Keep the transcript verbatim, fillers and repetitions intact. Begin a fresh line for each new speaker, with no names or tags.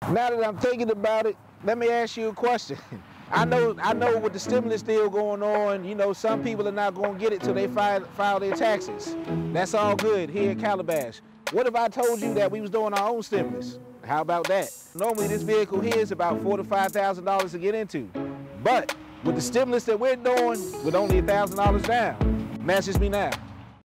Now that I'm thinking about it, let me ask you a question. I know, I know with the stimulus deal going on, you know, some people are not going to get it till they file, file their taxes. That's all good here in Calabash. What if I told you that we was doing our own stimulus? How about that? Normally this vehicle here is about four to five thousand dollars to get into. But with the stimulus that we're doing, with only a thousand dollars down, matches me now.